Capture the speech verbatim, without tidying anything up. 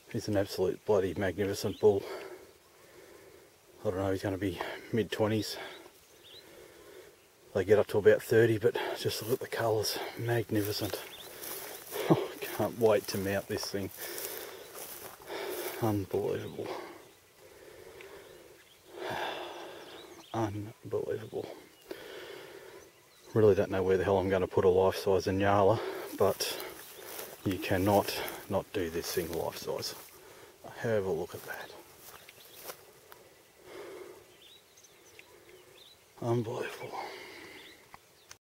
He's an absolute bloody magnificent bull. I don't know, he's going to be mid twenties. They get up to about thirty, but just look at the colours. Magnificent. Oh, I can't wait to mount this thing. Unbelievable. Unbelievable. Really don't know where the hell I'm going to put a life-size Nyala, but you cannot not do this thing life-size. Have a look at that. Unbelievable.